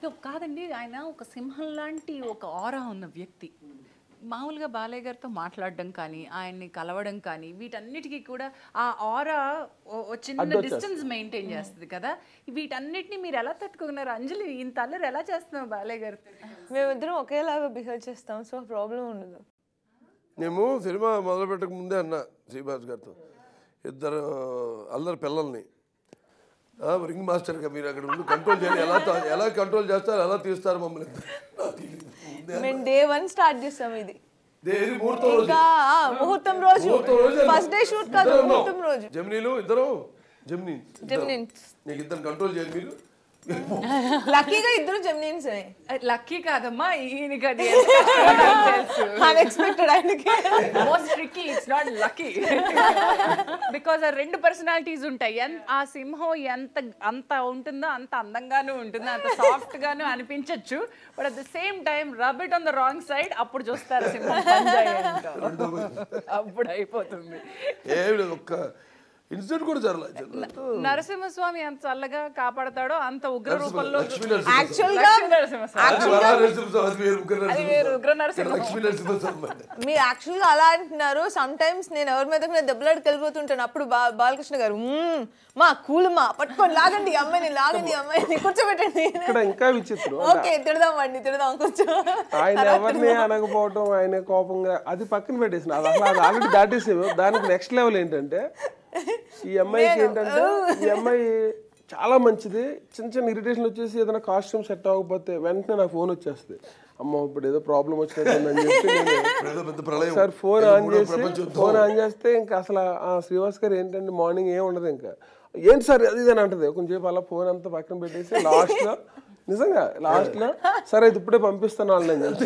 కాదండి, ఆయన ఒక సింహం లాంటి ఒక ఆరా ఉన్న వ్యక్తి. మామూలుగా బాలయ్య గారితో మాట్లాడడం కానీ, ఆయన్ని కలవడం కానీ, వీటన్నిటికీ కూడా ఆ ఆరా చిన్న డిస్టెన్స్ మెయింటైన్ చేస్తుంది కదా. వీటన్నిటిని మీరు ఎలా తట్టుకున్నారు? అంజలి, ఇంత అల్లరి ఎలా చేస్తున్నావు బాలయ్య గారితో? మేమిద్దరం ఒకేలాగా బిహేవ్ చేస్తాం, సో ప్రాబ్లం ఉండదు. మేము సినిమా మొదలు పెట్టక ముందే అన్నా శ్రీవాస్ గారితో, ఇద్దరు అల్లరి పిల్లల్ని రింగ్ మాస్టర్గా మీరు అక్కడ ఉండి కంట్రోల్ చేయాలి, ఎలా కంట్రోల్ చేస్తారు, ఎలా తీస్తారు మమ్మల్ని. మేము డే 1 స్టార్ట్ చేస్తాం ఇది. ముహూర్తం రోజు ఫస్ట్ డే షూట్ కాదు, ముహూర్తం రోజు. జెమినీలు ఇద్దరు నీకు ఇద్దరు కంట్రోల్ చేయాలి మీరు. లక్కీగా ఇద్దరు జెమినిన్స్. లక్కీ కాదమ్మా, ఈయనకి అది అన్ఎక్స్పెక్టెడ్. ఆయనకి most tricky, it's not lucky. Because ఆ రెండు పర్సనాలిటీస్ ఉంటాయి. ఆ సింహం అంత ఉంటుందో అంత అందంగానూ ఉంటుంది, అంత సాఫ్ట్ గాను అనిపించచ్చు. But at the same time rub it on the wrong side, అప్పుడు చూస్తారు సింహం అప్పుడు అయిపోతుంది. ఇన్సిడెంట్ కూడా జరగలేదు. నరసింహస్వామి ఎంత చల్లగా కాపాడతాడో అంత ఉగ్ర రూపంలో మీరు యాక్చువల్గా అలా అంటున్నారు. సమ్ టైమ్స్ నేను ఎవరి మీద దెబ్బలాడికి వెళ్ళిపోతుంటాను, అప్పుడు బాలకృష్ణ గారు మా కూలమా పట్టుకొని లాగండి అమ్మాయిని కూర్చోబెట్టండి. ఇంకా విచిత్రం, ఓకే తిడదాం కొంచెం. ఆయన ఎవరిని అనకపోవటం, ఆయన కోపంగా అది పక్కన పెట్టేసిన అది ఆల్రెడీ దాటేసేవి. దానికి నెక్స్ట్ లెవెల్ ఏంటంటే, ఈ అమ్మాయికి ఏంటంటే, ఈ అమ్మాయి చాలా మంచిది. చిన్న ఇరిటేషన్ వచ్చేసి ఏదైనా కాస్ట్యూమ్ సెట్ అవ్వకపోతే వెంటనే నాకు ఫోన్ వచ్చేస్తుంది, అమ్మ ఇప్పుడు ఏదో ప్రాబ్లం వచ్చినట్టుందని చెప్పి సార్ ఫోన్ ఆన్ చేస్తే ఇంకా అసలు శ్రీవాస్ గారు ఏంటంటే మార్నింగ్ ఏం ఉండదు, ఇంకా ఏంటి సార్ అది అని అంటది. కొంచెంసేపు అలా ఫోన్ అంతా పక్కన పెట్టేసి లాస్ట్లో సరే ఇది ఇప్పుడే పంపిస్తాను వాళ్ళని చెప్పి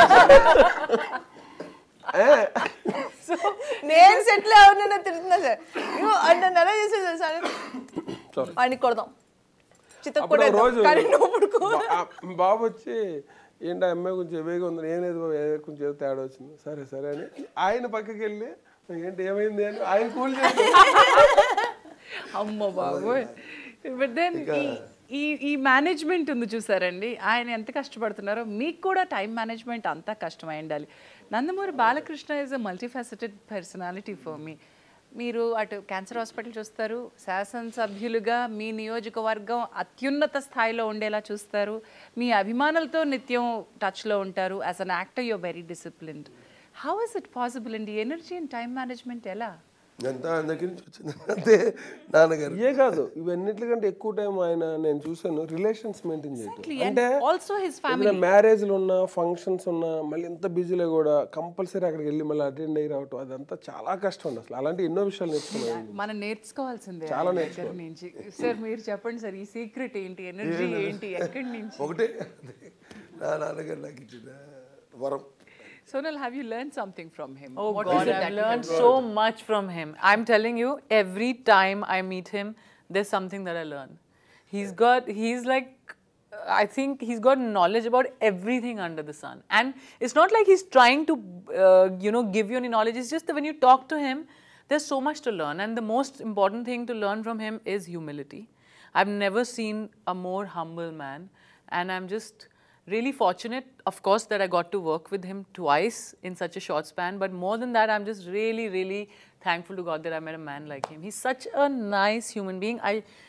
నేను సెటిల్ ఎవరినైనా తిరుగుతున్నా సార్, నన్ను ఎలా చేసేది సార్, ఆయనకి కొడదాం రోజు బాబు వచ్చి ఏంటి అమ్మాయి కొంచెం హెవీగా ఉంది, ఏమలేదు కొంచెం ఏదో తేడా వచ్చింది, సరే అని ఆయన పక్కకి వెళ్ళి ఏంటి ఏమైంది అని ఆయన కూల్ చేసి అమ్మ బాబోయ్. బట్ దెన్ ఈ మేనేజ్మెంట్ ఉంది చూసారండి, ఆయన ఎంత కష్టపడుతున్నారో. మీకు కూడా టైం మేనేజ్మెంట్ అంతా కష్టమై ఉండాలి. Nandamuri Balakrishna is a multifaceted personality for me. మీరు అటు క్యాన్సర్ హాస్పిటల్ చూస్తారు, శాసనసభ్యులుగా మీ నియోజకవర్గం అత్యున్నత స్థాయిలో ఉండేలా చూస్తారు, మీ అభిమానులతో నిత్యం టచ్లో ఉంటారు. As an actor you're very disciplined. How is it possible అండి? ఎనర్జీ అండ్ టైం మేనేజ్మెంట్ ఎలా? అంతా దగ్గర నుంచి వచ్చింది అంతే నాన్నగారు. ఏ కాదు, ఇవన్నిటికంటే ఎక్కువ టైం ఆయన నేను చూసాను రిలేషన్స్ మెయింటైన్ చేయటం. అంటే మ్యారేజ్లు ఉన్నా ఫంక్షన్స్ ఉన్నా మళ్ళీ ఎంత బిజీలో కూడా కంపల్సరీ అక్కడికి వెళ్ళి మళ్ళీ అటెండ్ అయ్యి రావటం, అదంతా చాలా కష్టం అండి. అసలు అలాంటి ఎన్నో విషయాలు నేర్చుకున్నాను, మనం నేర్చుకోవాల్సిందే చాలా నేర్చుకోవాలి. సార్ మీరు చెప్పండి సార్, ఈ సీక్రెట్ ఏంటి, ఎనర్జీ ఏంటి, ఎక్కడి నుంచి? ఒకటే నా నాన్నగారు నాకు ఇచ్చిన వరం. Sonal, have you learned something from him? Oh God, I've learned so much from him. I'm telling you, every time I meet him, there's something that I learn. He's like, I think he's got knowledge about everything under the sun. And it's not like he's trying to, give you any knowledge. It's just that when you talk to him, there's so much to learn. And the most important thing to learn from him is humility. I've never seen a more humble man. And I'm just really fortunate, of course, that I got to work with him twice in such a short span. But more than that, I'm just really, really thankful to God that I met a man like him. He's such a nice human being.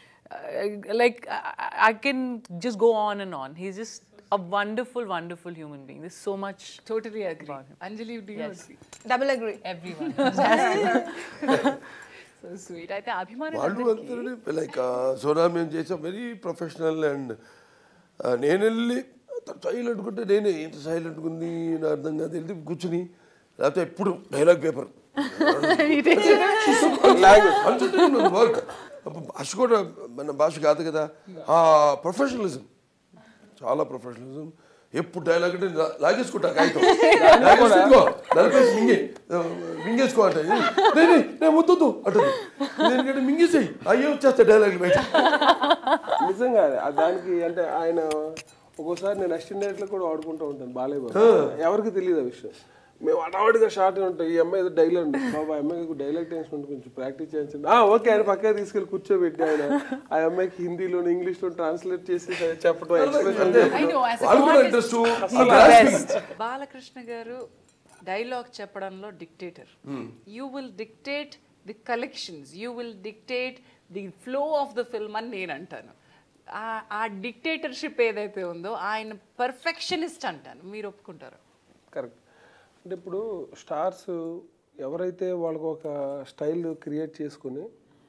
I can just go on and on. He's just a wonderful, wonderful human being. There's so much. Totally agree. About him. Anjali, do you agree? Double agree. Everyone. So sweet. I think Abhiman like Sonal మేము చేసాం very professional and నేను వెళ్ళి silent ఉంటే నేనే ఇంత silent ఉంది నా అర్థం కాదు వెళ్ళి కూర్చుని లేకపోతే ఎప్పుడు డైలాగ్ పేపర్ వర్క్ భాష కూడా మన భాష కాదు కదా. ప్రొఫెషనలిజం, చాలా ప్రొఫెషనలిజం. ఎప్పుడు డైలాగ్ అంటే లాగేసుకుంటా కాగితం నలిపేసి మింగేసుకో అంటే నేను ముద్దు అంటుంది, ఎందుకంటే మింగేసాయి అయ్యే వచ్చేస్తాయి డైలాగులు బయట. నిజంగా దానికి అంటే ఆయన ఒక్కోసారి నేను అసిస్టెంట్ డైరెక్టర్ కూడా వాడుకుంటూ ఉంటాను బాలయ్య బాబు, ఎవరికి తెలియదు ఆ విషయం. మేము అడవాడిగా షార్ట్ ఉంటాయి. ఈ అమ్మాయి ఏదో డైలాగ్ బాబా, ఆ అమ్మాయికి డైలాగ్ టెన్షన్ ఉంటుంది, కొంచెం ప్రాక్టీస్ చేయించండి. ఓకే ఆయన పక్కన తీసుకెళ్ళి కూర్చోబెట్టి ఆయన ఆ అమ్మాయికి హిందీలోను ఇంగ్లీష్లో ట్రాన్స్లేట్ చేసి చెప్పడం, ఎక్స్ప్రెషన్ బాలకృష్ణ గారు డైలాగ్ చెప్పడంలో dictator. You will dictate the collections, you will dictate the flow of the film అని నేను అంటాను. ఆ డిక్టేటర్షిప్ ఏదైతే ఉందో ఆయన పర్ఫెక్షనిస్ట్ అంటాను. మీరు ఒప్పుకుంటారు? కరెక్ట్. అంటే ఇప్పుడు స్టార్స్ ఎవరైతే వాళ్ళకు ఒక స్టైల్ క్రియేట్ చేసుకుని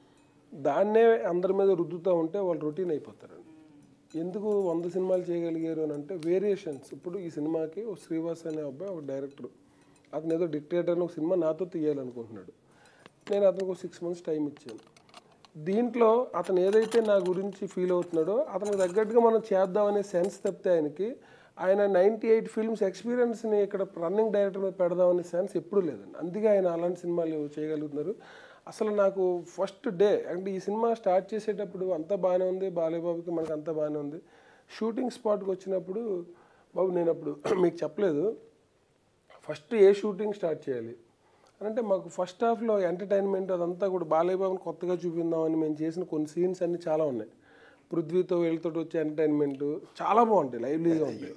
దాన్నే అందరి మీద రుద్దుతూ ఉంటే వాళ్ళు రొటీన్ అయిపోతారండి. ఎందుకు 100 సినిమాలు చేయగలిగారు అని అంటే వేరియేషన్స్. ఇప్పుడు ఈ సినిమాకి ఒక శ్రీవాస్ అనే అబ్బాయి ఒక డైరెక్టర్, అతను ఏదో డిక్టేటర్ అని ఒక సినిమా నాతో తీయాలనుకుంటున్నాడు. నేను అతనికి ఒక 6 months టైం ఇచ్చాను. దీంట్లో అతను ఏదైతే నా గురించి ఫీల్ అవుతున్నాడో అతనికి తగ్గట్టుగా మనం చేద్దామనే సెన్స్ తప్పితే ఆయన 98 ఫిల్మ్స్ ఎక్స్పీరియన్స్ని ఇక్కడ రన్నింగ్ డైరెక్టర్ మీద పెడదామనే సెన్స్ ఎప్పుడూ లేదండి. అందుకే ఆయన అలాంటి సినిమాలు చేయగలుగుతున్నారు. అసలు నాకు ఫస్ట్ డే అంటే ఈ సినిమా స్టార్ట్ చేసేటప్పుడు అంతా బాగానే ఉంది, బాలేబాబుకి మనకు అంతా బాగానే ఉంది. షూటింగ్ స్పాట్కి వచ్చినప్పుడు బాబు నేను అప్పుడు మీకు చెప్పలేదు ఫస్ట్ ఏ షూటింగ్ స్టార్ట్ చేయాలి అంటే మాకు ఫస్ట్ హాఫ్లో ఎంటర్టైన్మెంట్ అదంతా కూడా బాలేబాబుని కొత్తగా చూపిందామని మేము చేసిన కొన్ని సీన్స్ అన్నీ చాలా ఉన్నాయి. పృథ్వీతో వీళ్ళతో వచ్చే ఎంటర్టైన్మెంట్ చాలా బాగుంటాయి, లైవ్లీగా ఉంటాయి.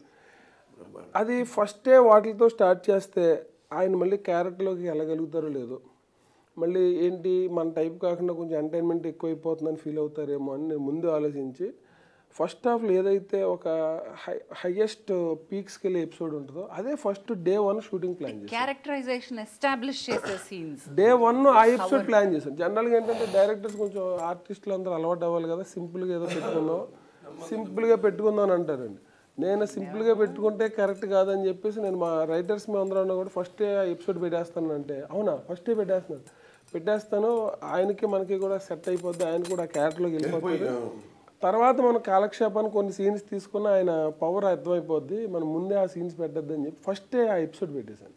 అది ఫస్టే వాటితో స్టార్ట్ చేస్తే ఆయన మళ్ళీ క్యారెక్టర్లోకి వెళ్ళగలుగుతారో లేదో, మళ్ళీ ఏంటి మన టైప్ కాకుండా కొంచెం ఎంటర్టైన్మెంట్ ఎక్కువైపోతుందని ఫీల్ అవుతారేమో అని నేను ముందు ఆలోచించి ఫస్ట్ హాఫ్లో ఏదైతే ఒక హైయెస్ట్ పీక్స్కి వెళ్ళే ఎపిసోడ్ ఉంటుందో అదే ఫస్ట్ డే 1 షూటింగ్ ప్లాన్ చేశాను. క్యారెక్టరైజేషన్ ఎస్టాబ్లిష్ చేసే సీన్స్ డే 1 ఆ ఎపిసోడ్ ప్లాన్ చేశాను. జనరల్గా ఏంటంటే డైరెక్టర్స్ కొంచెం ఆర్టిస్టులు అందరూ అలవాటు అవ్వాలి కదా, సింపుల్గా ఏదో పెట్టుకుందాం అని అంటారండి. నేను సింపుల్గా పెట్టుకుంటే కరెక్ట్ కాదని చెప్పేసి నేను మా రైటర్స్ మేము అందరూ కూడా ఫస్టే ఆ ఎపిసోడ్ పెట్టేస్తాను అంటే అవునా ఫస్టే పెట్టేస్తాను ఆయనకి మనకి కూడా సెట్ అయిపోద్ది, ఆయన కూడా ఆ క్యారెక్టర్లోకి వెళ్ళిపోతుంది. తర్వాత మనం కాలక్షేపాన్ని కొన్ని సీన్స్ తీసుకుని ఆయన పవర్ అర్థమైపోద్ది, మనం ముందే ఆ సీన్స్ పెట్టద్దు అని చెప్పి ఫస్టే ఆ ఎపిసోడ్ పెట్టేశాను.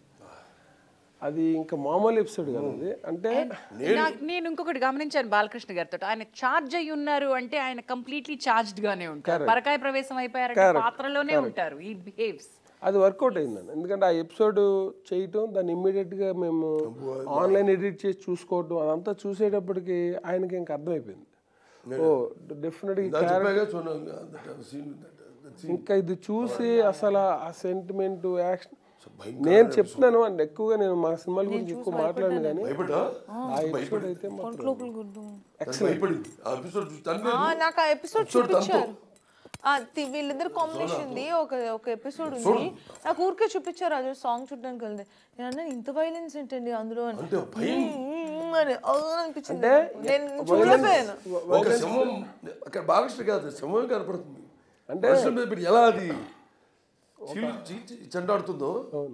అది ఇంకా మామూలు ఎపిసోడ్ కదా అది. అంటే నేను ఇంకొకటి గమనించాను బాలకృష్ణ గారితో, ఆయన చార్జ్ అయి ఉన్నారు అంటే ఆయన కంప్లీట్లీ చార్జ్డ్ గానే ఉంటారు. పరకాయ ప్రవేశం అయిపోయారంటే పాత్రలోనే ఉంటారు. ఈ బిహేవ్స్ అది వర్కౌట్ అయిందండి. ఎందుకంటే ఆ ఎపిసోడ్ చేయటం దాన్ని ఇమ్మీడియట్గా మేము ఆన్లైన్ ఎడిట్ చేసి చూసుకోవటం అదంతా చూసేటప్పటికి ఆయనకి ఇంకా అర్థమైపోయింది. ఓ డెఫినెట్గా ఇంకా ఇది చూసి అసలు ఆ సెంటిమెంట్ యాక్షన్ నేను చెప్తున్నాను అంటే ఎక్కువగా నేను మా సినిమాల గురించి ఎక్కువ మాట్లాడను కానీ ఆ ఎపిసోడ్ అయితే నాకు ఆ ఎపిసోడ్ చూపించారు. వీళ్ళిద్దరు కాంబినేషన్ ఒక ఎపిసోడ్ ఉంది, నాకు ఊరికే చూపించారు. అది సాంగ్ చూడడానికి వెళ్ళింది. నేను అన్నా ఇంత వైలెన్స్ ఏంటండి అందులో అనిపించింది. నేను చూడలేకపోయాను. అక్కడ బాలకృష్ణ కాదు సింహం కనపడుతుంది అంటే ఎలా అది చెండాడుతుందో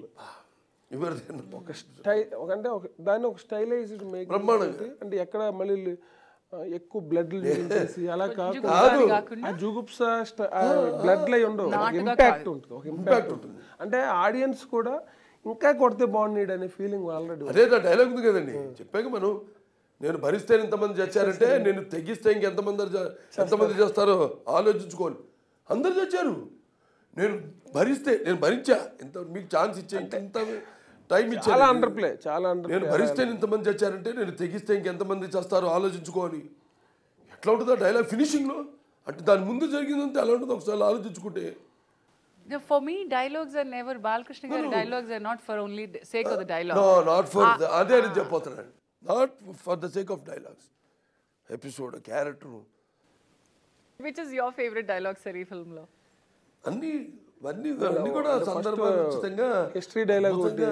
ఒక స్టైల్ అంటే దాన్ని ఒక స్టైలైజ్డ్ మేక్ అంటే ఎక్కడ మళ్ళీ ఎక్కువ బ్లడ్ చేసి అలా కాకుండా జుగుప్స బ్లడ్ లై ఉండవు, ఇంపాక్ట్ ఉంటుంది, ఒక ఇంపాక్ట్ ఉంటుంది. అంటే ఆడియన్స్ కూడా ఇంకా కొడితే బాగుండేది అనే ఫీలింగ్ ఆల్రెడీ. అదే డైలాగ్ ఉంది కదండి చెప్పాక మనం నేను భరిస్తే ఇంతమంది చచ్చారంటే నేను తెగిస్తే ఎంతమంది చేస్తారో ఆలోచించుకోవాలి. అందరు చచ్చారు, నేను భరించా, ఇంత మీకు ఛాన్స్ ఇచ్చే ఇంత టైం ఇచ్చా, చాలా అండర్ ప్లే. నేను భరిస్తే ఇంతమంది చచ్చారంటే నేను తెగిస్తే ఇంకెంతమంది చేస్తారో ఆలోచించుకోవాలి. ఎట్లా ఉంటుందో డైలాగ్ ఫినిషింగ్లో అంటే దాని ముందు జరిగిందంటే ఎలా ఉంటుందో ఒకసారి ఆలోచించుకుంటే. For me, dialogues are never Balakrishna Gari dialogues are not for only the sake of the dialogue. No, not for అదే అని చెప్పొస్తున్నాను. Not for the sake of dialogues. Episode, character. Which is your favorite dialogue, sir, ఈ film లో? అన్నీ కూడా సందర్భోచితంగా history dialogue ఒకటి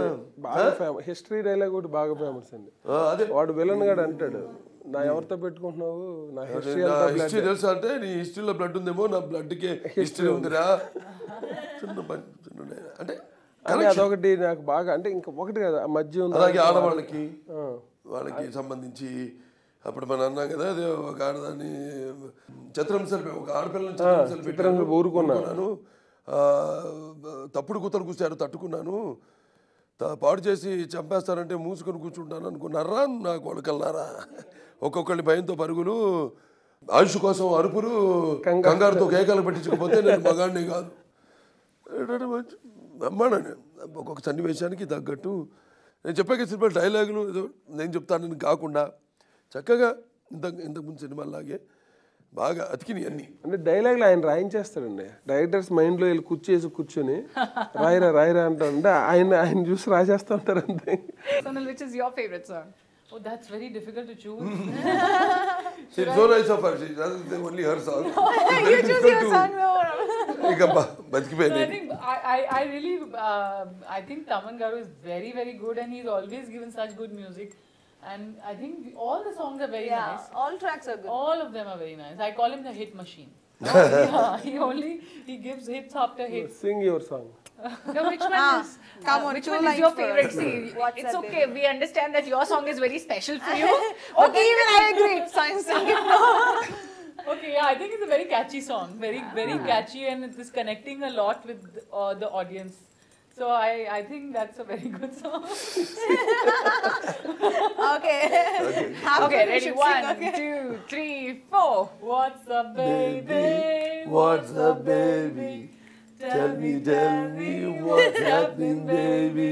బాగా famous అండి. వాడు విలన్ గాడు అంటాడు, నా ఎవరితో పెట్టుకుంటున్నావు, నా హిస్టరీ తెలుసా అంటే నీ హిస్టరీలో బ్లడ్ ఉందేమో, నా బ్లడ్కి హిస్టరీ ఉందిరా అంటే అదొకటి నాకు బాగా. అంటే ఇంకా ఒకటి కదా మధ్య ఉంది, అలాగే ఆడవాళ్ళకి వాళ్ళకి సంబంధించి అప్పుడు మనం అన్నాం కదా, అదే ఒక ఆడదాన్ని చిత్రంశలు ఒక ఆడపిల్లని చిత్రంశలు ఊరుకున్నాను, తప్పుడు కూతలు కూర్చారు తట్టుకున్నాను, పాడు చేసి చంపేస్తారంటే మూసుకొని కూర్చుంటాను అనుకున్నారా నా కొడుకల్లారా. ఒక్కొక్కళ్ళని భయంతో పరుగులు, ఆయుష్ కోసం అరుపులు, కంగారుతో కేకలు పెట్టించకపోతే నేను మగాడిని కాదు అమ్మాడని. ఒక్కొక్క సన్నివేశానికి తగ్గట్టు నేను చెప్పాక సినిమా డైలాగులు ఏదో నేను చెప్తానని కాకుండా చక్కగా ఇంతకుముందు సినిమాలాగే బాగా అతికినాయి అన్ని. అంటే డైలాగులు ఆయన రాయించేస్తాడండి. డైరెక్టర్స్ మైండ్లో వెళ్ళి కూర్చొని రాయిరా అంటారు. అంటే ఆయన చూసి రాసేస్తూ ఉంటారు అంతే. Sonal, which is your favorite song? Oh, that's very difficult to choose. It's so nice of her. She doesn't only her song. You choose your song. బతికిపోయింది. I think I really I think Thaman garu is very, very good, and he's always given such good music. And I think all the songs are very nice. All tracks are good. All of them are very nice. I call him the hit machine. Yeah, he gives hits after hits. Sing your song. No, which one is? Come on, which two one is lines your first. favorite? See, What's it's that okay. We understand that your song is very special for you. Okay, even I agree. Science sing it. Okay, yeah, I think it's a very catchy song. Very, very catchy, and it is connecting a lot with the audience. So I think that's a very good song. Okay. Okay, ready? 1, 2, 3, 4. What's up, baby? What's up, baby? Tell me what's happening, baby.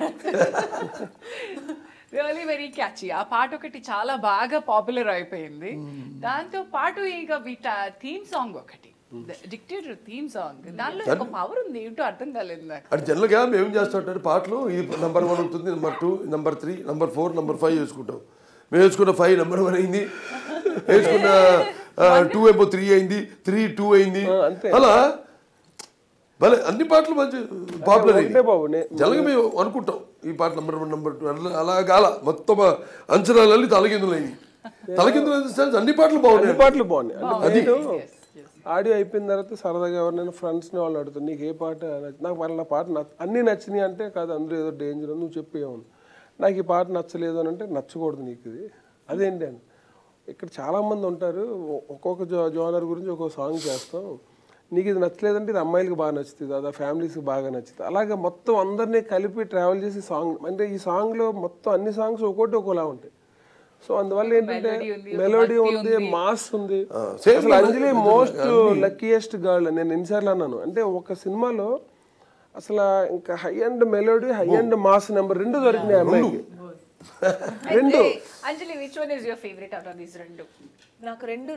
Really very catchy. ఆ పాట ఒకటి చాలా బాగా popular అయిపోయింది. దాంతో పాటు ఇక theme song ఒకటి, డిక్టేటర్ థీమ్ సాంగ్, దానిలో ఒక పవర్ ఉంది, ఏంటో అర్థం కాలేదు నాకు. అంటే జనరల్గా మేము చేస్తుంటారు పాటలు ఈ నెంబర్ 1 ఉంటుంది, నెంబర్ 2, నెంబర్ 3, నెంబర్ 4, నెంబర్ 5 వేసుకుంటాం. మేము వేసుకున్న 5 నెంబర్ 1 అయింది, వేసుకున్న 2 ఏమో 3 అయింది, 3 2 అయింది. అలా భలే అన్ని పాటలు మంచి పాపులర్ అయింది. జనరల్గా మేము అనుకుంటాం ఈ పాట నెంబర్ 1, నెంబర్ 2 అలా కాల మొత్తం అంచనాలన్నీ తలకిందులు అయింది. అన్ని పాటలు బాగున్నాయి. అది ఆడియో అయిపోయిన తర్వాత సరదాగా ఎవరినైనా ఫ్రెండ్స్ని వాళ్ళు అడుగుతారు, నీకు ఏ పాట నాకు వాళ్ళ పాట అన్నీ నచ్చినాయి అంటే కాదు, అందరూ ఏదో డేంజర్ నువ్వు చెప్పేవాను, నాకు ఈ పాట నచ్చలేదు అని అంటే నచ్చకూడదు నీకు ఇది. అదేంటి అని ఇక్కడ చాలామంది ఉంటారు, ఒక్కొక్క జోనర్ గురించి ఒక్కొక్క సాంగ్ చేస్తాం, నీకు ఇది నచ్చలేదంటే ఇది అమ్మాయిలకు బాగా నచ్చుతుంది, అది ఫ్యామిలీస్కి బాగా నచ్చుతుంది. అలాగే మొత్తం అందరినీ కలిపి ట్రావెల్ చేసి సాంగ్, అంటే ఈ సాంగ్లో మొత్తం అన్ని సాంగ్స్ ఒక్కోటి ఒక్కోలా ఉంటాయి. సో అందువల్ల ఏంటంటే మెలోడీ ఉంది, మాస్ ఉంది. అసలు అంజలి మోస్ట్ లక్కీయెస్ట్ గర్ల్ నేను ఎన్నిసార్లు అన్నాను అంటే, ఒక సినిమాలో అసలు ఇంకా high and melody, high and mass number 2 దొరికినాయి అమ్మాయికి. 2. అంజలి, which one is your favorite out of these రెండు? నాకు రెండు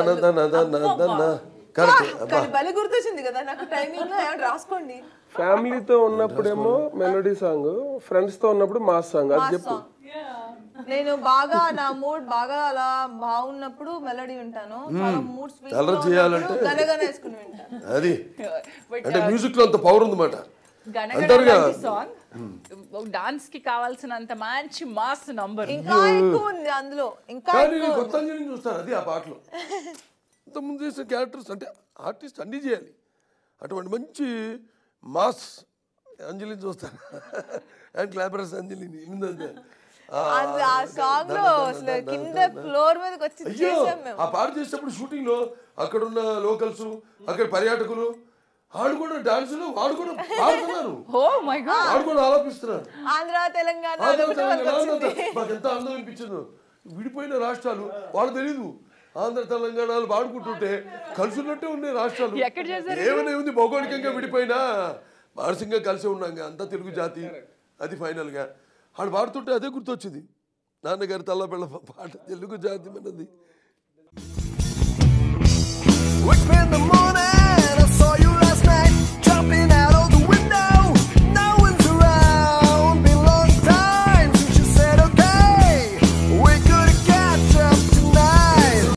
కరెక్ట్. బలి గుర్తొచ్చింది కదా నాకు. టైమింగ్ లో రాసుకోండి. ఫ్యామిలీతో ఉన్నప్పుడేమో మెలోడీ సాంగ్, ఫ్రెండ్స్ తో ఉన్నప్పుడు మాస్ సాంగ్. అది చెప్పు. నేను బాగా నా మూడ్ బాగా అలా బాగున్నప్పుడు మెలోడీ వింటాను, చాలా మూడ్ స్వింగ్ చేయాలంటే గనగన వేసుకుని వింటాను. అది అంటే మ్యూజిక్ లో అంత పవర్ ఉందన్నమాట. సాంగ్ డాన్స్ కి కావాల్సినంత మంచి మాస్ నంబర్ ఇంకా ఎక్కువ ఉంది అందులో. ఇంకా కొత్త అంజలిని చూస్తాను అది ఆ పాటలో. ఇంతకుముందు చేసిన క్యారెక్టర్స్ అంటే ఆర్టిస్ట్ అన్నీ చేయాలి, అటువంటి మంచి మాస్ అంజలిని చూస్తాను. అండ్ క్లాపరస్ అంజలిని ఆ సాంగ్ లో అసలు కింద ఫ్లోర్ మీదకి వచ్చి చేసాం మేము. ఆ పాట చేసేటప్పుడు షూటింగ్ లో అక్కడున్న లోకల్స్, అక్కడ పర్యాటకులు వాళ్ళు కూడా డాన్స్ లో వాడు కూడా పాడుతున్నారు, వాడు కూడా ఆలోపిస్తున్నారు. ఆంధ్ర తెలంగాణ మాకు ఎంత అందం అనిపించిందో. విడిపోయిన రాష్ట్రాలు వాళ్ళు తెలీదు, ఆంధ్ర తెలంగాణలు పాడుకుంటుంటే కలిసి ఉన్నట్టే ఉన్నాయి రాష్ట్రాలు. ఏమైనా ఉంది భౌగోళికంగా విడిపోయినా మానసికంగా కలిసి ఉన్నాం అంతా తెలుగు జాతి. అది ఫైనల్ గా వాడు పాడుతుంటే అదే గుర్తొచ్చింది, నాన్నగారి తల్లపిల్ల పాట తెలుగు జాతి మనది.